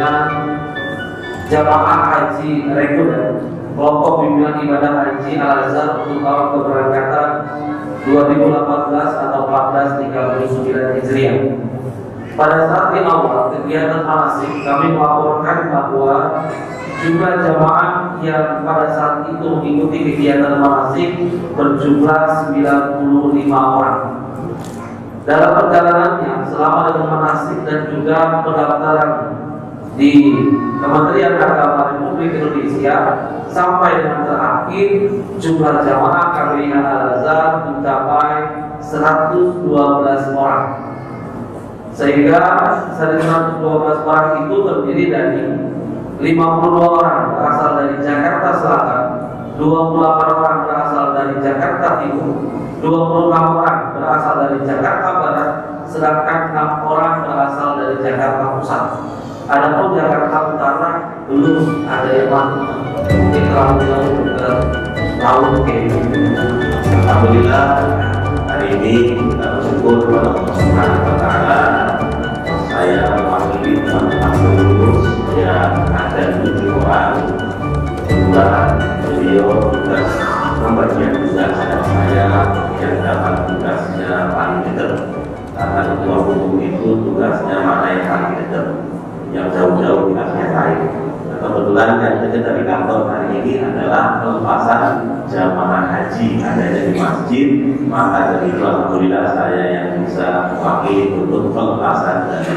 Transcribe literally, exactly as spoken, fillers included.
dengan jamaah haji reguler kelompok bimbingan ibadah Haji Al Azhar untuk tahun keberangkatan dua ribu delapan belas atau empat belas tiga puluh sembilan Hijriah. Pada saat di awal kegiatan manasik kami melaporkan bahwa jumlah jamaah yang pada saat itu mengikuti kegiatan manasik berjumlah sembilan puluh lima orang. Dalam perjalanannya selama dengan manasik dan juga pendaftaran di Kementerian Agama Republik Indonesia sampai dengan terakhir jumlah jamaah K B I H Al Azhar mencapai seratus dua belas orang. Sehingga seratus dua belas orang itu terdiri dari lima puluh dua orang berasal dari Jakarta Selatan, dua puluh delapan orang berasal dari Jakarta Timur, dua puluh enam orang berasal dari Jakarta Barat, sedangkan enam orang berasal dari Jakarta Pusat. Adapun Jakarta Utara belum ada yang masuk, mungkin terlalu jauh ke tahun ke Alhamdulillah hari ini kita bersyukur kepada Allah Subhanahu Wa Taala. Saya mewakili teman-teman pengurus yang ada tujuh orang. Kebetulan beliau tugas membagikan tugas dan saya yang dapat tugasnya paling dekat. Karena ketua umum itu tugasnya mana yang paling dekat, yang jauh-jauh tugasnya lain. Kebetulan yang dekat dari kantor hari ini adalah pelepasan jamaah haji adanya di masjid. Maka dari itu alhamdulillah saya yang bisa mewakili untuk pelepasan dan